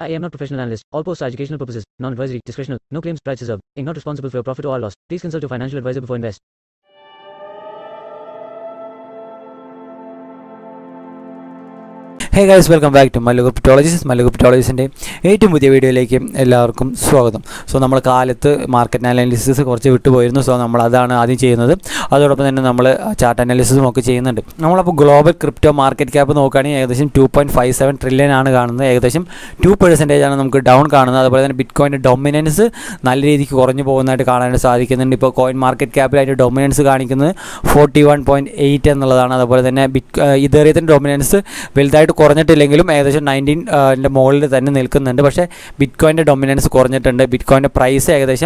I am not professional analyst. All posts are educational purposes, non-advisory, discretional, no claims, price reserved. Inc. not responsible for your profit or loss. Please consult your financial advisor before invest. Hey guys, welcome back to mallucryptologist. mallucryptologistന്റെ ഏറ്റവും പുതിയ വീഡിയോയിലേക്ക് എല്ലാവർക്കും സ്വാഗതം. So നമ്മൾ കാലത്ത് market analysis കുറച്ച് വിട്ടുപോയിരുന്നു. So നമ്മൾ അതാണ് ആദ്യം ചെയ്യുന്നത്. അതോടൊപ്പം തന്നെ നമ്മൾ ചാർട്ട് അനാലിസിസും ഒക്കെ ചെയ്യുന്നുണ്ട്. നമ്മളപ്പോൾ ഗ്ലോബൽ ക്രിപ്റ്റോ മാർക്കറ്റ് ക്യാപ്പ് നോക്കുകയാണെങ്കിൽ ഏകദേശം 2.57 ട്രില്യൺ ആണ് കാണുന്നത്. ഏകദേശം 2% ആണ് നമുക്ക് ഡൗൺ കാണുന്നത്. അതുപോലെ തന്നെ ബിറ്റ്കോയിൻ്റെ ഡൊമിനൻസ് നല്ല രീതിക്ക് കുറഞ്ഞു പോകുന്നതായിട്ട് കാണാനായിട്ട് സാധിക്കുന്നുണ്ട്. ഇപ്പോൾ കോയിൻ മാർക്കറ്റ് ക്യാപ്പിൽ അതിൻ്റെ ഡൊമിനൻസ് കാണിക്കുന്നത് 41.8 എന്നുള്ളതാണ്. അതുപോലെ തന്നെ ഇതേറിയത്തിൻ്റെ ഡൊമിനൻസ് വലുതായിട്ട് കുറഞ്ഞിട്ടില്ലെങ്കിലും ഏകദേശം 19 മുകളിൽ തന്നെ നിൽക്കുന്നുണ്ട്. പക്ഷേ ബിറ്റ്കോയിൻ്റെ ഡൊമിനൻസ് കുറഞ്ഞിട്ടുണ്ട്. ബിറ്റ്കോയിൻ്റെ പ്രൈസ് ഏകദേശം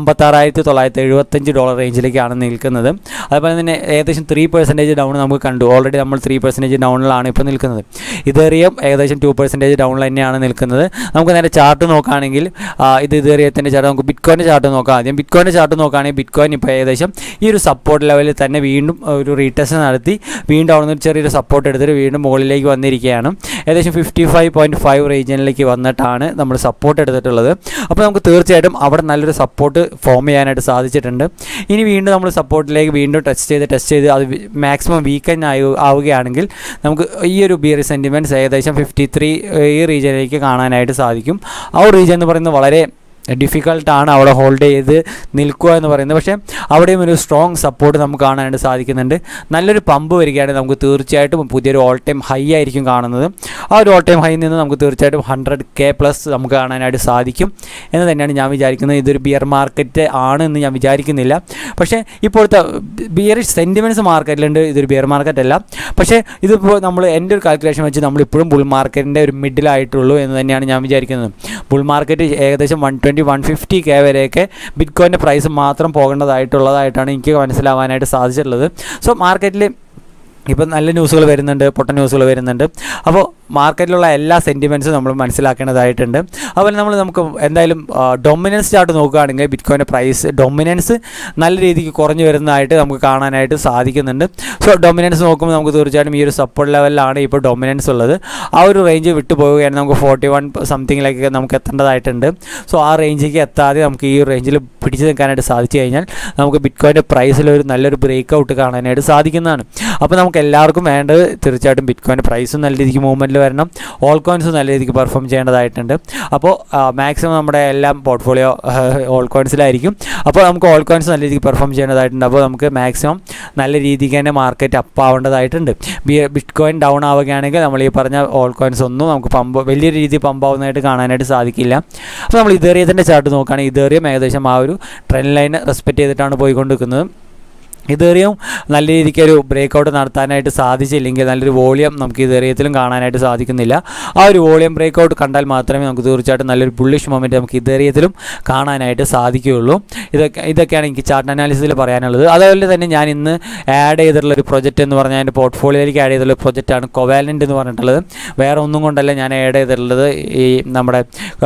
$56,975 റേഞ്ചിലേക്കാണ് നിൽക്കുന്നത്. അതുപോലെ തന്നെ ഏകദേശം 3% ഡൗൺ നമുക്ക് കണ്ടു. ഓൾറെഡി നമ്മൾ 3% ഡൗണിലാണ് ഇപ്പോൾ നിൽക്കുന്നത്. ഇതേറിയം ഏകദേശം 2% ഡൗണിൽ തന്നെയാണ് നിൽക്കുന്നത്. നമുക്ക് നേരെ ചാർട്ട് നോക്കുകയാണെങ്കിൽ ഇതേറിയത്തിൻ്റെ ചാർട്ട് നമുക്ക് ബിറ്റ്കോയിൻ്റെ ചാർട്ട് നോക്കാം. ആദ്യം ബിറ്റ്കോയിൻ്റെ ചാർട്ട് നോക്കുകയാണെങ്കിൽ ബിറ്റ്കോയിൻ ഇപ്പോൾ ഏകദേശം ഈ ഒരു സപ്പോർട്ട് ലെവലിൽ തന്നെ വീണ്ടും ഒരു റീടെസ്റ്റ് നടത്തി വീണ്ടും അവിടെ നിന്ന് ചെറിയൊരു സപ്പോർട്ട് എടുത്തിട്ട് വീണ്ടും മുകളിലേക്ക് വന്നിരിക്കുകയാണ്. ഏകദേശം 55.5 റീജിയനിലേക്ക് വന്നിട്ടാണ് നമ്മൾ സപ്പോർട്ട് എടുത്തിട്ടുള്ളത്. അപ്പോൾ നമുക്ക് തീർച്ചയായിട്ടും അവിടെ നല്ലൊരു സപ്പോർട്ട് ഫോം ചെയ്യാനായിട്ട് സാധിച്ചിട്ടുണ്ട്. ഇനി വീണ്ടും നമ്മൾ സപ്പോർട്ടിലേക്ക് വീണ്ടും ടെസ്റ്റ് ചെയ്ത് അത് മാക്സിമം വീക്കെൻഡ് ആവുകയാണെങ്കിൽ നമുക്ക് ഈ ഒരു ബിയർ സെൻറ്റിമെൻറ്റ്സ് ഏകദേശം 53 ഈ റീജിയനിലേക്ക് കാണാനായിട്ട് സാധിക്കും. ആ ഒരു റീജിയൻ എന്ന് പറയുന്നത് വളരെ ഡിഫിക്കൽട്ടാണ് അവിടെ ഹോൾഡ് ചെയ്ത് നിൽക്കുക എന്ന് പറയുന്നത്. പക്ഷേ അവിടെയും ഒരു സ്ട്രോങ് സപ്പോർട്ട് നമുക്ക് കാണാനായിട്ട് സാധിക്കുന്നുണ്ട്. നല്ലൊരു പമ്പ് വരികയാണെങ്കിൽ നമുക്ക് തീർച്ചയായിട്ടും പുതിയൊരു ഓൾ ടൈം ഹൈ ആയിരിക്കും കാണുന്നത്. ആ ഒരു ഓൾ ടൈം ഹൈയിൽ നിന്ന് നമുക്ക് തീർച്ചയായിട്ടും 100K+ നമുക്ക് കാണാനായിട്ട് സാധിക്കും എന്ന് തന്നെയാണ് ഞാൻ വിചാരിക്കുന്നത്. ഇതൊരു ബിയർ മാർക്കറ്റ് ആണ് എന്ന് ഞാൻ വിചാരിക്കുന്നില്ല. പക്ഷേ ഇപ്പോഴത്തെ ബിയറിഷ് സെൻറ്റിമെൻറ്റ്സ് മാർക്കറ്റിലുണ്ട്. ഇതൊരു ബിയർ മാർക്കറ്റ് അല്ല. പക്ഷേ ഇതിപ്പോൾ നമ്മൾ എൻ്റെ ഒരു കാൽക്കുലേഷൻ വെച്ച് നമ്മളിപ്പോഴും ബുൾ മാർക്കറ്റിൻ്റെ ഒരു മിഡിലായിട്ടുള്ളൂ എന്ന് തന്നെയാണ് ഞാൻ വിചാരിക്കുന്നത്. ബുൾ മാർക്കറ്റ് ഏകദേശം 150K വരെയൊക്കെ ബിറ്റ്കോയിൻ്റെ പ്രൈസ് മാത്രം പോകേണ്ടതായിട്ടുള്ളതായിട്ടാണ് എനിക്ക് മനസ്സിലാവാനായിട്ട് സാധിച്ചിട്ടുള്ളത്. സോ മാർക്കറ്റിൽ ഇപ്പം നല്ല ന്യൂസുകൾ വരുന്നുണ്ട്, പൊട്ട ന്യൂസുകൾ വരുന്നുണ്ട്. അപ്പോൾ മാർക്കറ്റിലുള്ള എല്ലാ സെൻറ്റിമെൻറ്റ്സും നമ്മൾ മനസ്സിലാക്കേണ്ടതായിട്ടുണ്ട്. അതുപോലെ നമുക്ക് എന്തായാലും ഡൊമിനൻസ് ചാർട്ട് നോക്കുകയാണെങ്കിൽ ബിറ്റ്കോയിൻ്റെ പ്രൈസ് ഡൊമിനൻസ് നല്ല രീതിക്ക് കുറഞ്ഞു വരുന്നതായിട്ട് നമുക്ക് കാണാനായിട്ട് സാധിക്കുന്നുണ്ട്. സോ ഡൊമിനൻസ് നോക്കുമ്പോൾ നമുക്ക് തീർച്ചയായിട്ടും ഈ ഒരു സപ്പോർട്ട് ലെവലിലാണ് ഇപ്പോൾ ഡൊമിനൻസ് ഉള്ളത്. ആ ഒരു റേഞ്ച് വിട്ടു പോവുകയാണെങ്കിൽ നമുക്ക് 41 സംതിങ്ങിലേക്ക് നമുക്ക് എത്തേണ്ടതായിട്ടുണ്ട്. സോ ആ റേഞ്ചിലേക്ക് എത്താതെ നമുക്ക് ഈ ഒരു റേഞ്ചിൽ പിടിച്ചു നിൽക്കാനായിട്ട് സാധിച്ചു കഴിഞ്ഞാൽ നമുക്ക് ബിറ്റ്കോയിൻ്റെ പ്രൈസിൽ ഒരു നല്ലൊരു ബ്രേക്ക് ഔട്ട് കാണാനായിട്ട് സാധിക്കുന്നതാണ്. അപ്പോൾ നമുക്ക് എല്ലാവർക്കും വേണ്ടത് തീർച്ചയായിട്ടും ബിറ്റ്കോയിൻ്റെ പ്രൈസും നല്ല രീതിക്ക് മൂവ്മെൻറ്റിൽ വരണം, ഓൾ കോയിൻസും നല്ല രീതിക്ക് പെർഫോം ചെയ്യേണ്ടതായിട്ടുണ്ട്. അപ്പോൾ മാക്സിമം നമ്മുടെ എല്ലാം പോർട്ട്ഫോളിയോ ഓൾ കോയിൻസിലായിരിക്കും. അപ്പോൾ നമുക്ക് ഓൾ കോയിൻസ് നല്ല രീതിക്ക് പെർഫോം ചെയ്യേണ്ടതായിട്ടുണ്ട്. അപ്പോൾ നമുക്ക് മാക്സിമം നല്ല രീതിക്ക് തന്നെ മാർക്കറ്റ് അപ്പ് ആവേണ്ടതായിട്ടുണ്ട്. ബിറ്റ്കോയിൻ ഡൗൺ ആവുകയാണെങ്കിൽ നമ്മൾ ഈ പറഞ്ഞ ഓൾ കോയിൻസ് ഒന്നും നമുക്ക് വലിയ രീതിയിൽ പമ്പാവുന്നതായിട്ട് കാണാനായിട്ട് സാധിക്കില്ല. അപ്പോൾ നമ്മൾ ഇതേറിയത്തിൻ്റെ ചാർട്ട് നോക്കുകയാണെങ്കിൽ ഇതേറിയം ഏകദേശം ആ ഒരു ട്രെൻഡ് ലൈൻ റെസ്പെക്റ്റ് ചെയ്തിട്ടാണ് പോയിക്കൊണ്ടിരിക്കുന്നത്. ഇതേറിയും നല്ല രീതിക്ക് ഒരു ബ്രേക്കൗട്ട് നടത്താനായിട്ട് സാധിച്ചില്ലെങ്കിൽ നല്ലൊരു വോളിയം നമുക്ക് ഇതേറിയത്തിലും കാണാനായിട്ട് സാധിക്കുന്നില്ല. ആ ഒരു വോളിയം ബ്രേക്കൗട്ട് കണ്ടാൽ മാത്രമേ നമുക്ക് തീർച്ചയായിട്ടും നല്ലൊരു ബുള്ളിഷ് മൊമെൻറ്റ് നമുക്ക് ഇതേറിയത്തിലും കാണാനായിട്ട് സാധിക്കുകയുള്ളൂ. ഇതൊക്കെയാണ് എനിക്ക് ചാർട്ട് അനാലിസിസിൽ പറയാനുള്ളത്. അതുപോലെ തന്നെ ഞാൻ ഇന്ന് ആഡ് ചെയ്തിട്ടുള്ളൊരു പ്രൊജക്റ്റ് എന്ന് പറഞ്ഞാൽ എൻ്റെ പോർട്ട്ഫോളിയോയിലേക്ക് ആഡ് ചെയ്തിട്ടുള്ള പ്രൊജക്റ്റാണ് COVALENT എന്ന് പറഞ്ഞിട്ടുള്ളത്. വേറെ ഒന്നും കൊണ്ടല്ല ഞാൻ ആഡ് ചെയ്തിട്ടുള്ളത്. ഈ നമ്മുടെ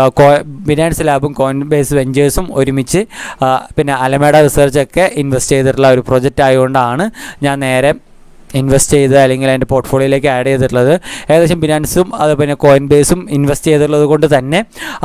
ബിനാൻസ് ലാബും കോയിൻബേസ് വെഞ്ചേഴ്സും ഒരുമിച്ച് പിന്നെ അലമേഡ റിസർച്ചൊക്കെ ഇൻവെസ്റ്റ് ചെയ്തിട്ടുള്ള ഒരു പ്രൊജക്റ്റ് ആയതുകൊണ്ടാണ് ഞാൻ നേരെ ഇൻവെസ്റ്റ് ചെയ്ത് അല്ലെങ്കിൽ അതിൻ്റെ പോർട്ട്ഫോളിയോയിലേക്ക് ആഡ് ചെയ്തിട്ടുള്ളത്. ഏകദേശം ബിനാൻസും അത് പിന്നെ കോയിൻബേസും ഇൻവെസ്റ്റ് ചെയ്തിട്ടുള്ളത് കൊണ്ട് തന്നെ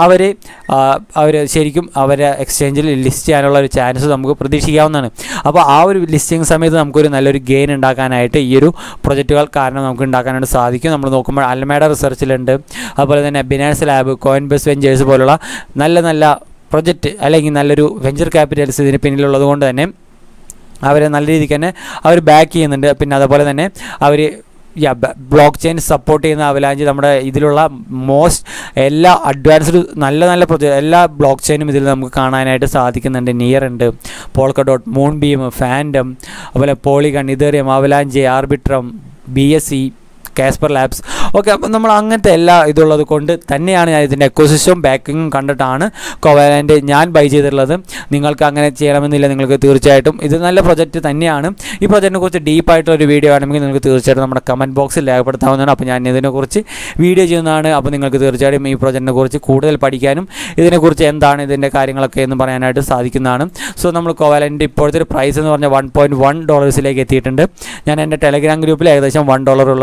അവർ ശരിക്കും അവരെ എക്സ്ചേഞ്ചിൽ ലിസ്റ്റ് ചെയ്യാനുള്ള ഒരു ചാൻസ് നമുക്ക് പ്രതീക്ഷിക്കാവുന്നതാണ്. അപ്പോൾ ആ ഒരു ലിസ്റ്റിംഗ് സമയത്ത് നമുക്കൊരു നല്ലൊരു ഗെയിൻ ഉണ്ടാക്കാനായിട്ട് ഈ ഒരു പ്രൊജക്റ്റുകൾ കാരണം നമുക്ക് ഉണ്ടാക്കാനായിട്ട് സാധിക്കും. നമ്മൾ നോക്കുമ്പോൾ അലമേഡ റിസർച്ചിലുണ്ട്, അതുപോലെ തന്നെ ബിനാൻസ് ലാബ്, കോയിൻബേസ് വെഞ്ചേഴ്സ് പോലുള്ള നല്ല പ്രൊജക്റ്റ് അല്ലെങ്കിൽ നല്ലൊരു വെഞ്ചർ ക്യാപിറ്റൽസ് ഇതിന് പിന്നിലുള്ളത് കൊണ്ട് തന്നെ അവരെ നല്ല രീതിക്ക് തന്നെ അവർ ബാക്ക് ചെയ്യുന്നുണ്ട്. പിന്നെ അതുപോലെ തന്നെ അവർ ബ്ലോക്ക് ചെയിൻ സപ്പോർട്ട് ചെയ്യുന്ന അവലാഞ്ച് നമ്മുടെ ഇതിലുള്ള എല്ലാ അഡ്വാൻസ്ഡ് നല്ല പ്രൊജക്റ്റ് എല്ലാ ബ്ലോക്ക് ചെയിനും ഇതിൽ നമുക്ക് കാണാനായിട്ട് സാധിക്കുന്നുണ്ട്. നിയർ ഉണ്ട്, പോൾക്കഡോട്ട്, മൂൺ ബീം, ഫാൻഡം, അതുപോലെ Polygon, Ethereum, Avalanche, Arbitrum, BSC, Casper Labs okay. അപ്പം നമ്മൾ അങ്ങനത്തെ എല്ലാ ഇതുള്ളത് കൊണ്ട് തന്നെയാണ് ഞാൻ ഇതിൻ്റെ എക്കോസിസ്റ്റം ബാക്കിങ്ങും കണ്ടിട്ടാണ് COVALENT ഞാൻ ബൈ ചെയ്തിട്ടുള്ളത്. നിങ്ങൾക്ക് അങ്ങനെ ചെയ്യണമെന്നില്ല. നിങ്ങൾക്ക് തീർച്ചയായിട്ടും ഇത് നല്ല പ്രൊജക്റ്റ് തന്നെയാണ്. ഈ പ്രൊജക്റ്റിനെ കുറിച്ച് ഡീപ്പായിട്ടുള്ളൊരു വീഡിയോ വേണമെങ്കിൽ നിങ്ങൾക്ക് തീർച്ചയായിട്ടും നമ്മുടെ കമൻറ്റ് ബോക്സിൽ രേഖപ്പെടുത്താവുന്നതാണ്. അപ്പോൾ ഞാൻ ഇതിനെക്കുറിച്ച് വീഡിയോ ചെയ്യുന്നതാണ്. അപ്പോൾ നിങ്ങൾക്ക് തീർച്ചയായിട്ടും ഈ പ്രൊജക്റ്റിനെ കുറിച്ച് കൂടുതൽ പഠിക്കാനും ഇതിനെക്കുറിച്ച് എന്താണ് ഇതിൻ്റെ കാര്യങ്ങളൊക്കെ എന്ന് പറയാനായിട്ട് സാധിക്കുന്നതാണ്. സോ നമ്മൾ COVALENT ഇപ്പോഴത്തെ ഒരു പ്രൈസ് എന്ന് പറഞ്ഞാൽ $1.1 എത്തിയിട്ടുണ്ട്. ഞാൻ എൻ്റെ ടെലഗ്രാം ഗ്രൂപ്പിൽ ഏകദേശം $1 ഉള്ളപ്പോൾ സജസ്റ്റ്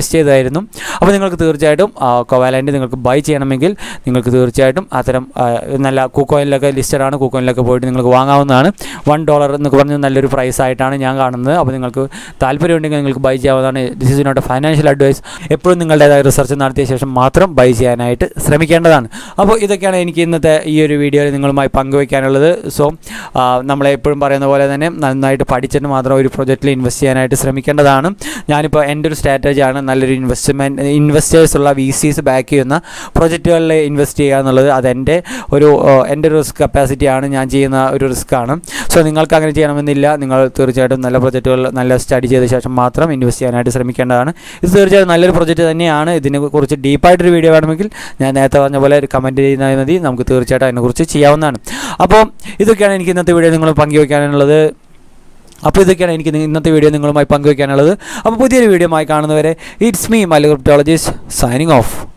സജസ്റ്റ് ചെയ്തായിരുന്നു. അപ്പോൾ നിങ്ങൾക്ക് തീർച്ചയായിട്ടും കോവാലൻ്റ് നിങ്ങൾക്ക് ബൈ ചെയ്യണമെങ്കിൽ നിങ്ങൾക്ക് തീർച്ചയായിട്ടും അത്തരം നല്ല കുക്കോയിനിലൊക്കെ ലിസ്റ്റഡ് ആണ്. കുക്കോയിനിലൊക്കെ പോയിട്ട് നിങ്ങൾക്ക് വാങ്ങാവുന്നതാണ്. $1 എന്നൊക്കെ പറഞ്ഞ് നല്ലൊരു പ്രൈസ് ആയിട്ടാണ് ഞാൻ കാണുന്നത്. അപ്പോൾ നിങ്ങൾക്ക് താല്പര്യമുണ്ടെങ്കിൽ നിങ്ങൾക്ക് ബൈ ചെയ്യാവുന്നതാണ്. This is not a financial advice. എപ്പോഴും നിങ്ങളുടേതായ റിസർച്ച് നടത്തിയ ശേഷം മാത്രം ബൈ ചെയ്യാനായിട്ട് ശ്രമിക്കേണ്ടതാണ്. അപ്പോൾ ഇതൊക്കെയാണ് എനിക്ക് ഇന്നത്തെ ഈ ഒരു വീഡിയോയിൽ നിങ്ങളുമായി പങ്കുവയ്ക്കാനുള്ളത്. സോ നമ്മളെ എപ്പോഴും പറയുന്ന പോലെ തന്നെ നന്നായിട്ട് പഠിച്ചിട്ട് മാത്രം ഒരു പ്രൊജക്റ്റിൽ ഇൻവെസ്റ്റ് ചെയ്യാനായിട്ട് ശ്രമിക്കേണ്ടതാണ്. ഞാനിപ്പോൾ എൻ്റെ ഒരു സ്ട്രാറ്റജിയാണ് നല്ലൊരു ഇൻവെസ്റ്റേഴ്സ് ഉള്ള VCs ബാക്ക് ചെയ്യുന്ന പ്രൊജക്റ്റുകളിൽ ഇൻവെസ്റ്റ് ചെയ്യുക എന്നുള്ളത്. അതെൻ്റെ ഒരു റിസ്ക് കപ്പാസിറ്റിയാണ്, ഞാൻ ചെയ്യുന്ന ഒരു റിസ്ക്കാണ്. സോ നിങ്ങൾക്ക് അങ്ങനെ ചെയ്യണമെന്നില്ല. നിങ്ങൾ തീർച്ചയായിട്ടും നല്ല പ്രൊജക്റ്റുകൾ നല്ല സ്റ്റഡി ചെയ്ത ശേഷം മാത്രം ഇൻവെസ്റ്റ് ചെയ്യാനായിട്ട് ശ്രമിക്കേണ്ടതാണ്. ഇത് തീർച്ചയായിട്ടും നല്ലൊരു പ്രൊജക്റ്റ് തന്നെയാണ്. ഇതിനെക്കുറിച്ച് ഡീപ്പായിട്ടൊരു വീഡിയോ വേണമെങ്കിൽ ഞാൻ നേരത്തെ പറഞ്ഞ പോലെ ഒരു കമൻറ്റ് ചെയ്യുന്നത് മതി. നമുക്ക് തീർച്ചയായിട്ടും അതിനെക്കുറിച്ച് ചെയ്യാവുന്നതാണ്. അപ്പോൾ ഇതൊക്കെയാണ് എനിക്ക് ഇന്നത്തെ വീഡിയോ നിങ്ങൾ പങ്കുവയ്ക്കാനുള്ളത്. അപ്പോൾ പുതിയൊരു വീഡിയോ ആയി കാണുന്നവരെ it's me Mallu cryptologist signing of.